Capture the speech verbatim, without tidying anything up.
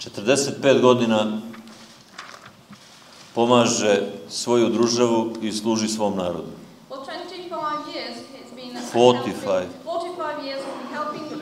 četrdeset pet godina pomaže svoju državu i služi svom narodu. Well, twenty-five years he's been forty-five. forty-five years he's been helping